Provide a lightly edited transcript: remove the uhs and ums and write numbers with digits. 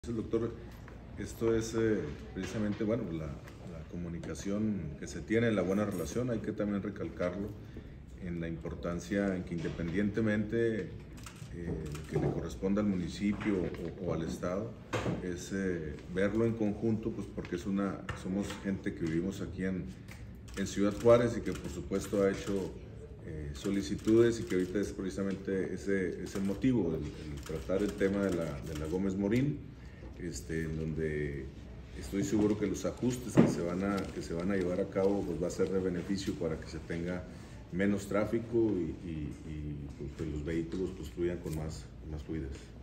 Doctor, esto es precisamente, bueno, la comunicación que se tiene, la buena relación, hay que también recalcarlo en la importancia en que independientemente que le corresponda al municipio o al Estado, es verlo en conjunto, pues porque somos gente que vivimos aquí en Ciudad Juárez y que por supuesto ha hecho solicitudes y que ahorita es precisamente ese motivo, el tratar el tema de la Gómez Morín. En donde estoy seguro que los ajustes que se van a llevar a cabo pues va a ser de beneficio para que se tenga menos tráfico y pues, que los vehículos pues, fluyan con más fluidez.